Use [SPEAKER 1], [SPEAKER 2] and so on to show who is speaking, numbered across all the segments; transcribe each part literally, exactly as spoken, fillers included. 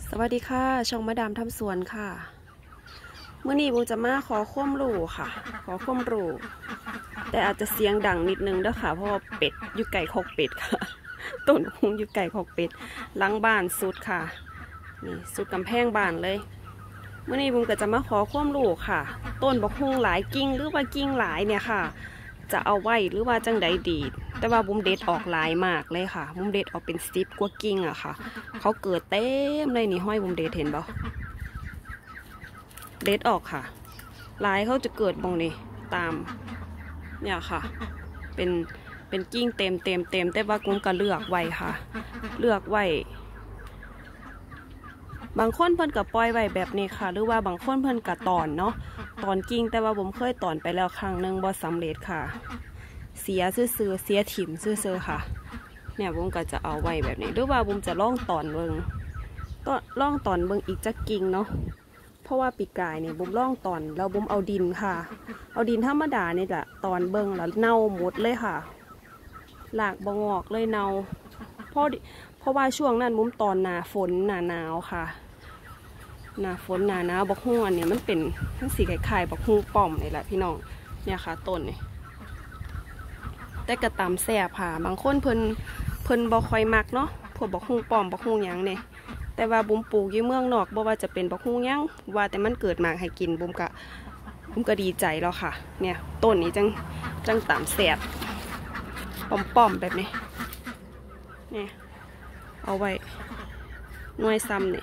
[SPEAKER 1] สวัสดีค่ะช่องมาดามทำสวนค่ะเมื่อนี้บุญจะมาขอข้อมรูค่ะ ขอข้อมรูแต่อาจจะเสียงดังนิดนึงด้วยค่ะเพราะว่าเป็ดอยู่ไก่คอกเป็ดค่ะต้นพุงอยู่ไก่คอกเป็ดหลังบ้านสุดค่ะนี่สุดกำแพงบ้านเลยเมื่อนี้บุญก็จะมาขอข้อมรูค่ะ ต้นบักฮุงหลายกิ่งหรือว่ากิ่งหลายเนี่ยค่ะ จะเอาไว้หรือว่าจังใดดีแต่ว่าบุ้มเด็ดออกหลายมากเลยค่ะบุ้มเด็ดออกเป็นสิบกว่ากิ่งอะค่ะเขาเกิดเต็มเลยนี่ห้อยบุ้มเด็ดเห็นบ่เด็ดออกค่ะหลายเขาจะเกิดบงนี่ตามเนี่ยค่ะเป็นเป็นกิ่งเต็มเต็มเต็มแต่ว่ากุ้งก็เลือกไว้ค่ะเลือกไว้บางคนเพิ่นกับปล่อยไว้แบบนี้ค่ะหรือว่าบางคนเพิ่นกับตอนเนาะตอนกิ่งแต่ว่าผมเคยตอนไปแล้วครั้งหนึ่งบ่สำเร็จค่ะเสียซื่อเสียถิ่มซื่อค่ะเนี่ยผมก็จะเอาไว้แบบนี้หรือว่าผมจะล่องตอนเบิงก็ล่องตอนเบิงอีกจักกิ่งเนาะเพราะว่าปีกายเนี่ยบุมล่องตอนแล้วบุมเอาดินค่ะเอาดินธรรมดาเนี่ยแหละตอนเบิงแล้วเน่าหมดเลยค่ะหลากบงอกเลยเน่าเพราะเพราะว่าช่วงนั้นบุมตอนหนาฝนหนาหนาวค่ะหนาฝนหนาหนาวบักฮุ้งอันนี้มันเป็นทั้งสีไข่ไข่บักฮุ้งป่อมนี่แหละพี่น้องเนี่ยค่ะต้นนี่แต่กระตำแสบค่ะบางคนเพิ่นเพิ่นบ่ค่อยมักเนาะพวกบักฮุ้งป่อมบักฮุ้งหยังเนี่ยแต่ว่าบุมปลูกอยู่เมืองนอกบ่ว่าจะเป็นบักฮุ้งหยังว่าแต่มันเกิดมาให้กินบุมกะบุมก็ดีใจแล้วค่ะเนี่ยต้นนี้จังจังตำแสบป่อมๆแบบนี้เนี่ยเอาไว้หน่วยซ้ำนี่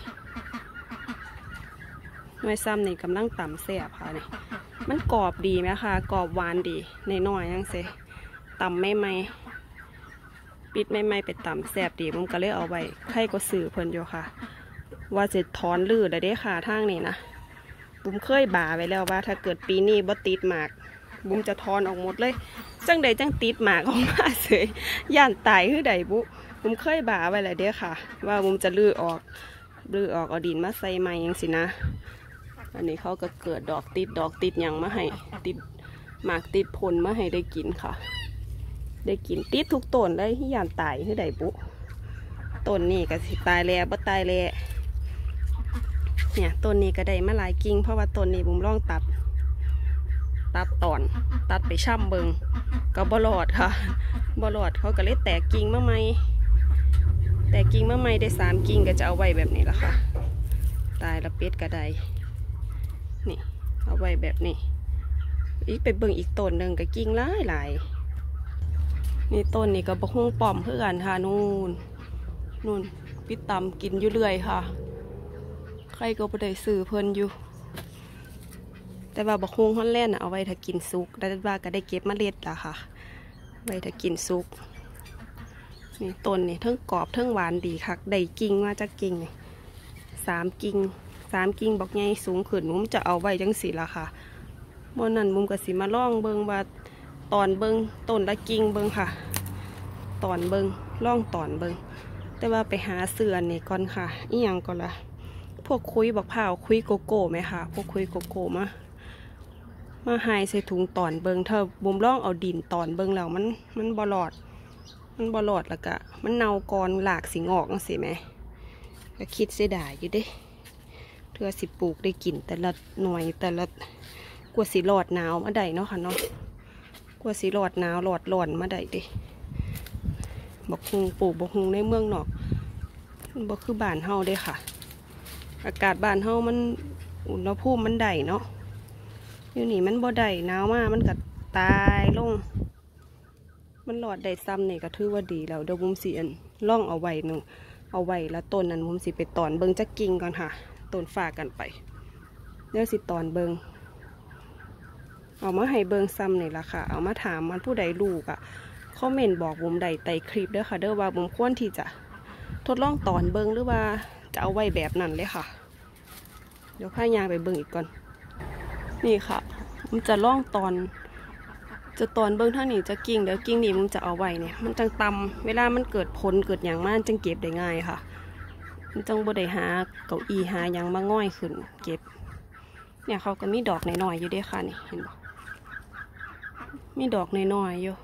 [SPEAKER 1] หน่วยซ้ำนี่กำลังตำแสบค่ะนี่มันกรอบดีไหมคะกรอบหวานดีในน้อยยังเซตำไม่ไม่ปิดไม่ไม่ไปตำแสบดีผมก็เลยเอาไว้ใครก็สื่อเพิ่นอยู่ค่ะว่าจะถอนลือได้ค่ะทางนี้นะบุมเคยบ่าไว้แล้วว่าถ้าเกิดปีนี้บ่ติดหมากบุมจะถอนออกหมดเลยจังใดจังติดหมากออกมาเสยย่านตายคือใดบุบุมเคยบ่าไว้แล้วเด้ค่ะว่าบุมจะลือออกลือออกเอาดินมาใส่ไม้ยังสินะอันนี้เขาก็เกิดดอกติดดอกติดยังมาให้ติดหมากติดผลมาให้ได้กินค่ะได้กินติดทุกต้นเลยที่ยานตายคือใดบุต้นนี้ก็สิตายแล้วบ่ตายแล้วเนี่ยต้นนี้ก็ได้มาหลายกิ่งเพราะว่าต้นนี้บุมล่องตัดตัดตอนตัดไปช่ำเบิงก็บ่รอดค่ะบ่รอดเขาก็เลยแตกกิ่งมาใหม่แตกกิ่งมาใหม่ได้สามกิ่งก็จะเอาไว้แบบนี้ละค่ะตายละเป็ดก็ได้นี่เอาไว้แบบนี้อีกไปเบิ่งอีกต้นหนึ่งกับกิ่งหลายหลายนี่ต้นนี่ก็บักฮุ้งป่อมเพื่อกันค่ะนู่นนู่นปิดตำกินอยู่เรื่อยค่ะใครก็บ่ได้ซื้อเพิ่นอยู่แต่ว่าบักฮุ้งฮอลแลนด์เอาไว้ถ้ากินซุกแล้วว่าก็ได้เก็บเมล็ดละค่ะไว้ถ้ากินซุกนี่ต้นนี่ทั้งกรอบทั้งหวานดีค่ะได้กิ่งมาจากกิ่งสามกิ่งสามกิ่งบอกไงสูงขึ้นมุมจะเอาไว้จังสีละค่ะเมื่อนั้นมุมก็สิมาล่องเบิงว่าตอนเบิงต้นละกิ่งเบิงค่ะตอนเบิงล่องตอนเบิงแต่ว่าไปหาเสือนี่ก่อนค่ะอีหยังก่อนละพวกคุยบักพร้าวคุยโกโก้ไหมค่ะพวกคุยโกโก้มามาหายใส่ถุงตอนเบิงเธอบุมล่องเอาดินตอนเบิงแล้วมันมันบลอดมันบลอดแล้วก็มันเน่าก่อนหลากสิงอกสิไหมก็คิดเสียดายอยู่เด้เพื่อสิปลูกได้กินแต่ละหน่วยแต่ละกว่าสิหลอดหนาวมาได้เนาะค่ะเนาะกว่าสิหลอดหนาวหลอดร้อนมาได้ดิบักฮุงปลูกบักฮุงในเมืองนอกบักคือบ้านเฮาเด้ค่ะอากาศบ้านเฮามันอุณหภูมิมันได้เนาะอยู่นี่มันบ่ได้หนาวมากมันก็ตายลงมันหลอดได้ซ้ำนี่ก็ถือว่าดีแล้วเดี๋ยวมุมสีอันล่องเอาไว้หนึ่งเอาไว้แล้วต้นนั้นมุมสีไปตอนเบิงจะกิ่งก่อนค่ะต้นฝากกันไปเดี๋ยวสิตอนเบิงเอามาให้เบิงซ้ำนี่ละค่ะเอามาถามมันผู้ใดลูกอ่ะคอมเมนต์บอกบุมใดไต่คลิปเด้อค่ะเด้อว่าบุมควรที่จะทดลองตอนเบิงหรือว่าจะเอาไว้แบบนั้นเลยค่ะเดี๋ยวพายางไปเบิงอีกก่อนนี่ค่ะมันจะล่องตอนจะตอนเบิ้งท่านี่จะกิ่งเดี๋ยวกิ่งนี่มันจะเอาไว้เนี่ยมันจังตำเวลามันเกิดผลเกิดอย่างมากจังเก็บได้ง่ายค่ะมันจังบ่ได้หาเก้าอี้หาอย่างมาง่อยขึ้นเก็บเนี่ยเขาก็มีดอกน้อยๆอยู่ด้วยค่ะนี่เห็นบ่มีดอกน้อยๆอยู่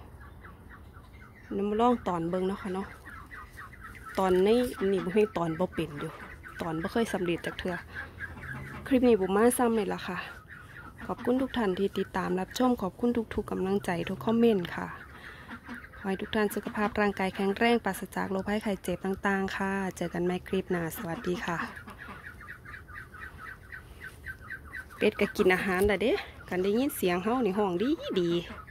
[SPEAKER 1] น้ำล่องตอนเบิ้งเนาะค่ะเนาะตอนนี้นี่บุให้ตอนบ่เป็นอยู่ตอนไม่เคยสำเร็จจากเธอคลิปนี้บุมมาซ้ำเลยล่ะค่ะขอบคุณทุกท่านที่ติดตามรับชมขอบคุณทุกๆกำลังใจทุกคอมเมนต์ค่ะขอให้ทุกท่านสุขภาพร่างกายแข็งแรงปราศจากโรคภัยไข้เจ็บต่างๆค่ะเจอกันใหม่คลิปหน้าสวัสดีค่ะเป็ดก็กินอาหารแต่เด้กันได้ยินเสียงเฮาในห้องดีดี